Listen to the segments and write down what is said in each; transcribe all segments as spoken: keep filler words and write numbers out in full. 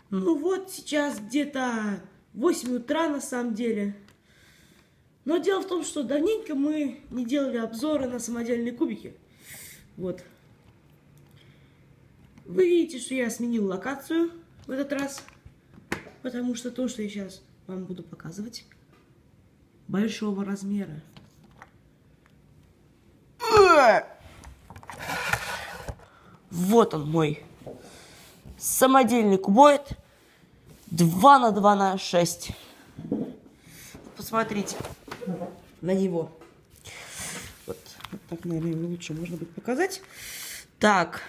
Ну вот, сейчас где-то восемь утра на самом деле. Но дело в том, что давненько мы не делали обзоры на самодельные кубики. Вот. Вы видите, что я сменил локацию в этот раз. Потому что то, что я сейчас вам буду показывать, большого размера. Вот он мой самодельный кубоид два на два на шесть. Посмотрите на него. Вот, вот так, наверное, лучше можно будет показать. Так.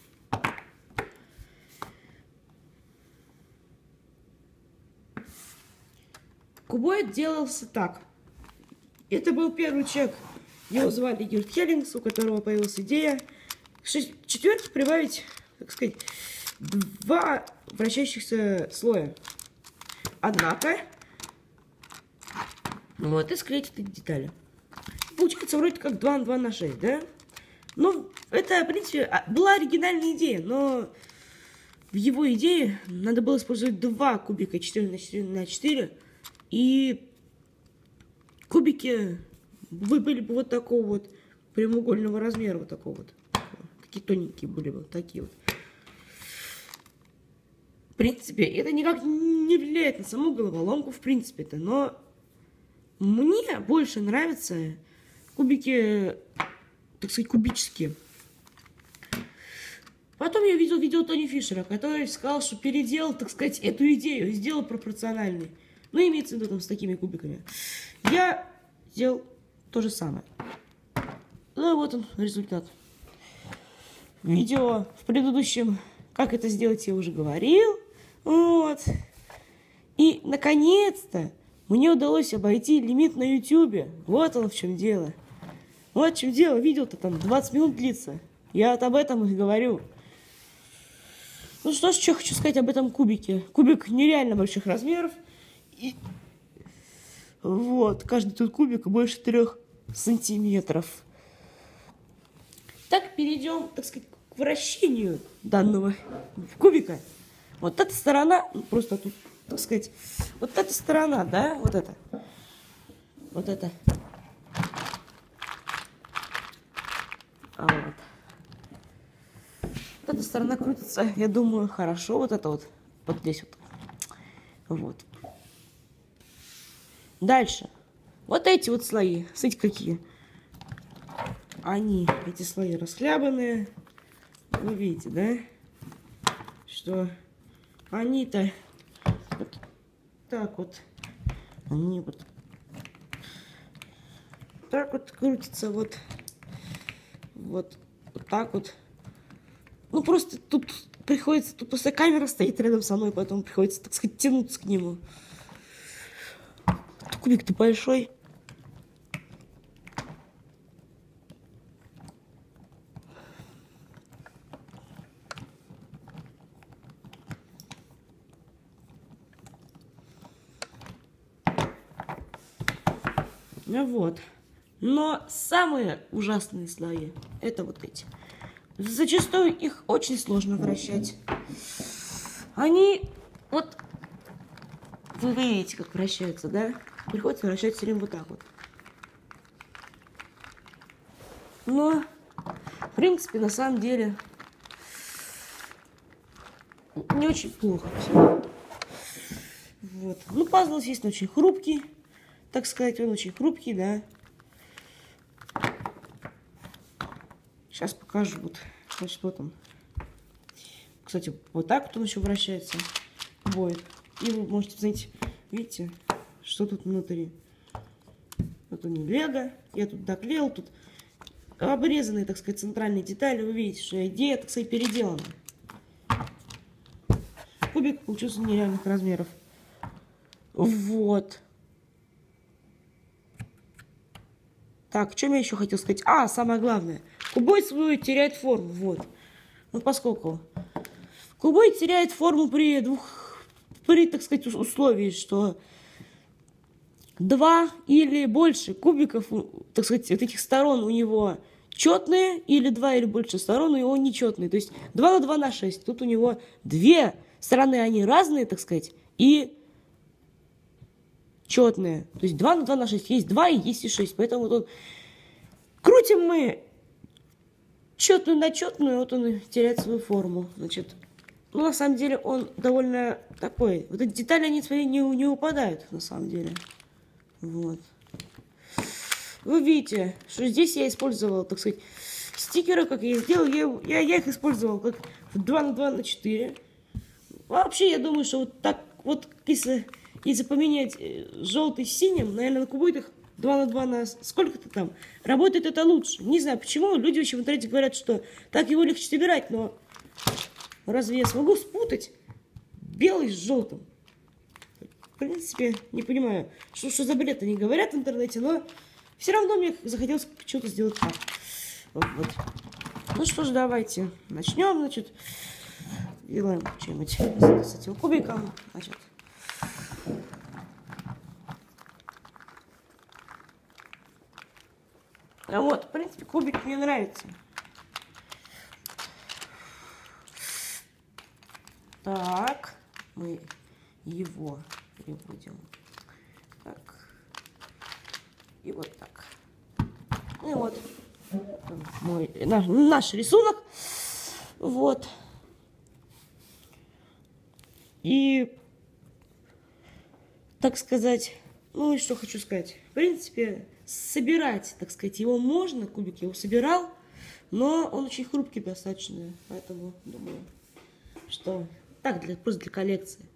Кубоид делался так. Это был первый человек. Его звали Герт Хеллингс, у которого появилась идея к четверке прибавить, так сказать, два вращающихся слоя. Однако, вот, и склеить эти детали. Получается вроде как два на два на шесть, да? Ну, это, в принципе, была оригинальная идея, но в его идее надо было использовать два кубика четыре на четыре на четыре, и кубики были бы вот такого вот прямоугольного размера, вот такого вот. Такие тоненькие были бы, такие вот. В принципе, это никак не влияет на саму головоломку, в принципе-то, но мне больше нравятся кубики, так сказать, кубические. Потом я видел видео Тони Фишера, который сказал, что переделал, так сказать, эту идею, сделал пропорциональный. Ну, имеется в виду там с такими кубиками. Я сделал то же самое. Ну, и вот он, результат. Видео в предыдущем, как это сделать, я уже говорил. Вот. И, наконец-то, мне удалось обойти лимит на ютубе. Вот оно в чем дело. Вот в чем дело. Видео-то там двадцать минут длится. Я вот об этом и говорю. Ну что ж, что хочу сказать об этом кубике. Кубик нереально больших размеров. И вот, каждый тут кубик больше трех сантиметров. Так, перейдем, так сказать, к вращению данного кубика. Вот эта сторона, просто тут, так сказать, вот эта сторона, да, вот это, вот это. А вот. Вот эта сторона крутится, я думаю, хорошо, вот это вот, вот здесь вот. Вот. Дальше. Вот эти вот слои, смотрите какие. Они, эти слои расхлябанные. Вы видите, да? Что они-то вот так вот. Они вот так вот крутятся, вот. Вот. Вот так вот. Ну, просто тут приходится, тут просто камера стоит рядом со мной, поэтому приходится, так сказать, тянуться к нему. Кубик-то большой. Ну вот. Но самые ужасные слои — это вот эти. Зачастую их очень сложно вращать. Они вот... Вы видите, как вращаются, да? Приходится вращать все время вот так вот. Но, в принципе, на самом деле, не очень плохо все. Вот. Ну, пазл, естественно, очень хрупкий. Так сказать, он очень хрупкий, да. Сейчас покажу. Вот, значит, вот он. Кстати, вот так вот он еще вращается. Будет. И вы можете, знаете, видите, что тут внутри. Вот у него лего. Я тут доклеил, тут обрезанные, так сказать, центральные детали. Вы видите, что идея, так сказать, переделана. Кубик получился нереальных размеров. Вот. Так, что я еще хотел сказать? А, самое главное. Кубоид свой теряет форму. Вот. Вот поскольку кубоид теряет форму при двух, при, так сказать, условии, что два или больше кубиков, так сказать, от этих сторон у него четные, или два или больше сторон у него нечетные. То есть два на два на шесть. Тут у него две стороны они разные, так сказать, и четные. То есть два на два на шесть. Есть два и есть и шесть. Поэтому вот он... крутим мы четную на четную, вот он и теряет свою форму. Значит, ну, на самом деле, он довольно такой. Вот эти детали, они свои не, не упадают, на самом деле. Вот. Вы видите, что здесь я использовал, так сказать, стикеры, как я их сделал, я, я, я их использовал как два на два на четыре. Вообще, я думаю, что вот так, вот если, если поменять желтый с синим, наверное, на кубитах два на два на сколько-то там, работает это лучше. Не знаю, почему, люди вообще в интернете говорят, что так его легче собирать, но разве я смогу спутать белый с желтым? В принципе, не понимаю, что, что за бред они говорят в интернете, но все равно мне захотелось что-то сделать так. Вот, вот. Ну что ж, давайте начнем, значит, делаем что-нибудь с этим кубиком, значит. А вот, в принципе, кубик мне нравится. Так, мы его переводим. Так. И вот так. И вот мой, наш, наш рисунок. Вот. И, так сказать, ну и что хочу сказать. В принципе, собирать, так сказать, его можно. Кубик я его собирал, но он очень хрупкий достаточно. Поэтому думаю, что так, для, просто для коллекции.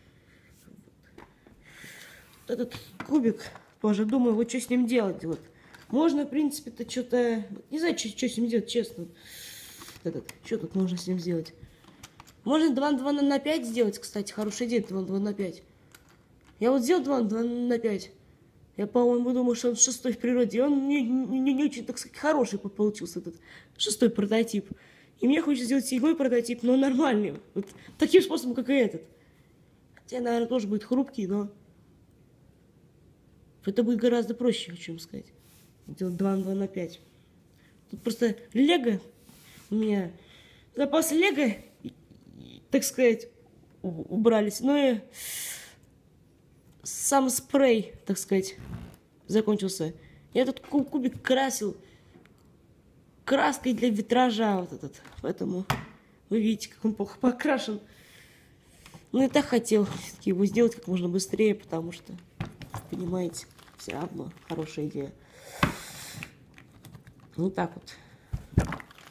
Этот кубик тоже думаю, вот что с ним делать. Вот. Можно, в принципе-то, что-то... Не знаю, что, что с ним делать, честно. Этот, что тут можно с ним сделать? Можно два на два на пять сделать, кстати. Хорошая идея, два на два на пять. Я вот сделал два на два на пять. Я, по-моему, думаю, что он шестой в природе. И он не, не, не очень, так сказать, хороший получился, этот шестой прототип. И мне хочется сделать седьмой прототип, но нормальный. Вот таким способом, как и этот. Хотя, наверное, тоже будет хрупкий, но... Это будет гораздо проще, чем сказать. Делать два на два на пять. Тут просто лего у меня... Запасы лего, так сказать, убрались. Ну и сам спрей, так сказать, закончился. Я этот кубик красил краской для витража вот этот. Поэтому вы видите, как он плохо покрашен. Ну и так хотел его сделать как можно быстрее, потому что, понимаете, все равно хорошая идея. Вот так вот.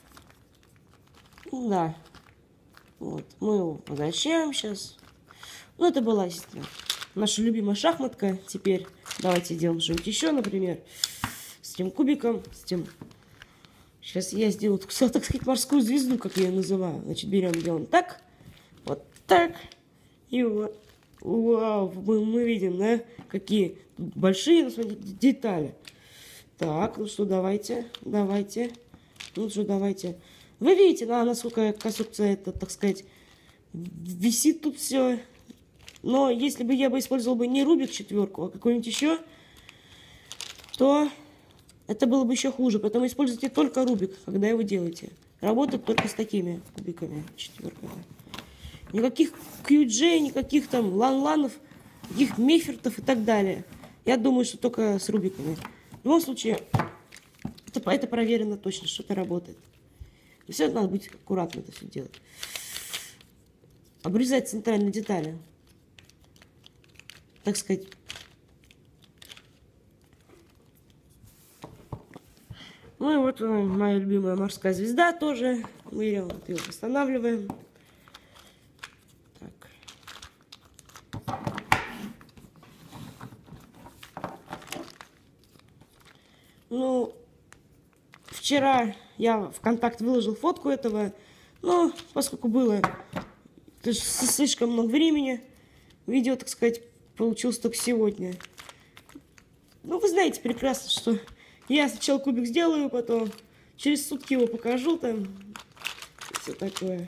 Ну да. Вот. Мы его возвращаем сейчас. Ну, это была наша любимая шахматка. Теперь давайте сделаем что-нибудь еще, например, с этим кубиком, с тем. Сейчас я сделаю, так сказать, морскую звезду, как я ее называю. Значит, берем, делаем так, вот так, и вот. Вау, мы, мы видим, да, какие большие, ну, смотрите, детали. Так, ну что, давайте, давайте, ну что, давайте. Вы видите, да, насколько конструкция это, так сказать, висит тут все. Но если бы я бы использовал бы не Рубик четверку, а какой-нибудь еще, то это было бы еще хуже. Поэтому используйте только Рубик, когда его делаете. Работать только с такими кубиками, четверками. Никаких кью джей, никаких там лан-ланов, никаких мефертов и так далее. Я думаю, что только с Рубиками. В любом случае, это, это проверено точно, что это работает. И все надо быть аккуратно это все делать. Обрезать центральные детали. Так сказать. Ну и вот моя любимая морская звезда тоже. Мы ее, вот ее восстанавливаем. Так. Ну, вчера я в контакт выложил фотку этого, но поскольку было слишком много времени, видео, так сказать, получилось только сегодня. Ну, вы знаете прекрасно, что я сначала кубик сделаю, потом через сутки его покажу там, все такое.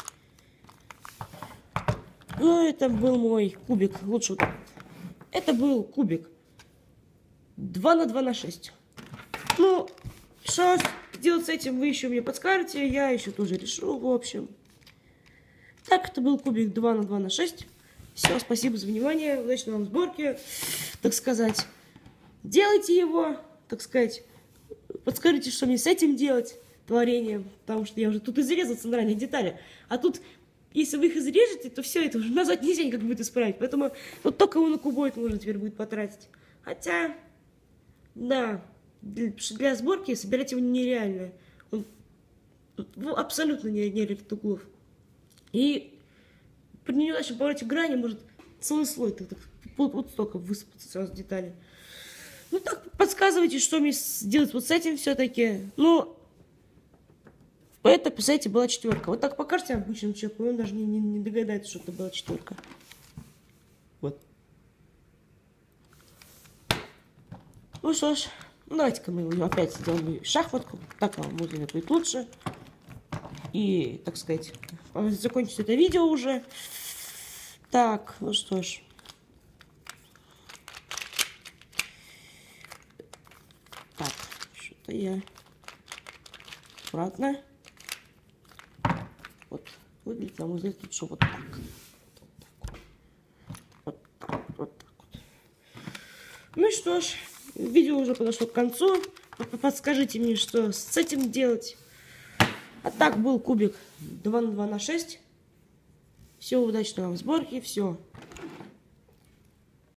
Ну, это был мой кубик, лучше вот так. Это был кубик два на два на шесть. Ну, что делать с этим, вы еще мне подскажете, я еще тоже решу, в общем. Так, это был кубик два на два на шесть. Все, спасибо за внимание. Удачной вам сборки, так сказать. Делайте его, так сказать. Подскажите, что мне с этим делать, творением. Потому что я уже тут изрезал центральные детали. А тут, если вы их изрежете, то все это уже назвать нельзя никак будет исправить. Поэтому вот только его на кубоид нужно теперь будет потратить. Хотя, да, для, для сборки собирать его нереально. Он абсолютно нереальных углов. И при неудачном повороте грани может целый слой так, так, вот, вот столько высыпаться сразу детали. Ну так, подсказывайте, что мне сделать вот с этим все-таки. Ну, это, представляете, была четверка. Вот так покажете обычному человеку, он даже не, не, не догадается, что это была четверка. Вот. Ну что ж, ну, давайте-ка мы опять сделаем шахматку. Так вам будет, будет лучше. И, так сказать, закончить это видео уже. Так, ну что ж. Так, что-то я аккуратно. Вот, выглядит, на мой взгляд, лучше вот так. Вот так, вот так вот. Ну что ж, видео уже подошло к концу. Подскажите мне, что с этим делать. А так был кубик два на два на шесть. Все, удачной вам сборки, все.